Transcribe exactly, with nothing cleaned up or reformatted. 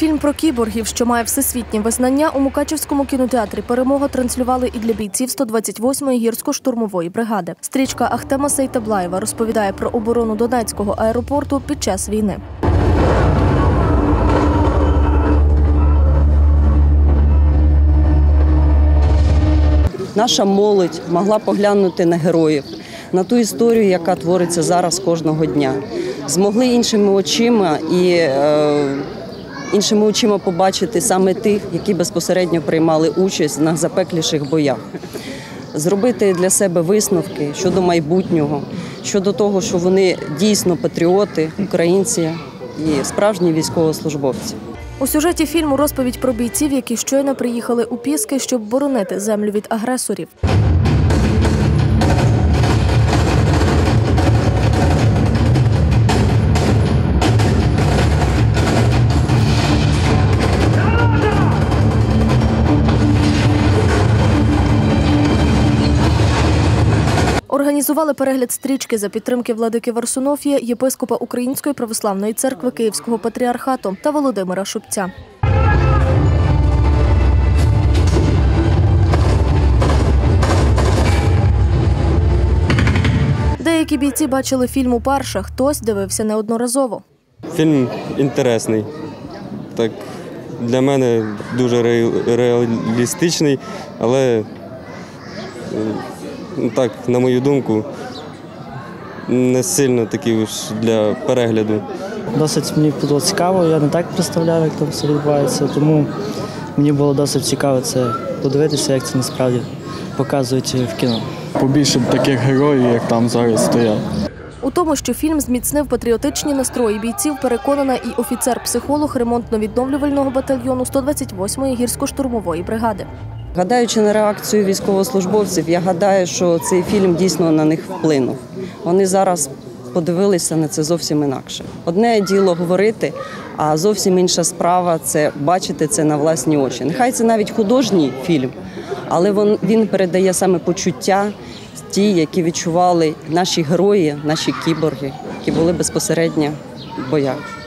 Фільм про кіборгів, що має всесвітнє визнання, у Мукачівському кінотеатрі «Перемога» транслювали і для бійців сто двадцять восьмої гірсько-штурмової бригади. Стрічка Ахтема Сейтаблаєва розповідає про оборону Донецького аеропорту під час війни. Наша молодь могла поглянути на героїв, на ту історію, яка твориться зараз кожного дня. Змогли іншими очима і е, іншими очима побачити саме тих, які безпосередньо приймали участь на запекліших боях. Зробити для себе висновки щодо майбутнього, щодо того, що вони дійсно патріоти, українці і справжні військовослужбовці. У сюжеті фільму розповідь про бійців, які щойно приїхали у Піски, щоб боронити землю від агресорів. Організували перегляд стрічки за підтримки владики Варсонофія, єпископа Української православної церкви Київського патріархату та Володимира Шубця. Деякі бійці бачили фільм уперше, хтось дивився неодноразово. Фільм інтересний. Так, для мене дуже реалістичний, але так, на мою думку, не сильно такий уж для перегляду. Досить мені було цікаво, я не так представляв, як там все відбувається, тому мені було досить цікаво це подивитися, як це насправді показують в кіно. Побільше б таких героїв, як там зараз стоять. У тому, що фільм зміцнив патріотичні настрої бійців, переконана і офіцер-психолог ремонтно-відновлювального батальйону сто двадцять восьмої гірсько-штурмової бригади. Гадаючи на реакцію військовослужбовців, я гадаю, що цей фільм дійсно на них вплинув. Вони зараз подивилися на це зовсім інакше. Одне діло говорити, а зовсім інша справа – це бачити це на власні очі. Нехай це навіть художній фільм, але він передає саме почуття, ті, які відчували наші герої, наші кіборги, які були безпосередньо в боях.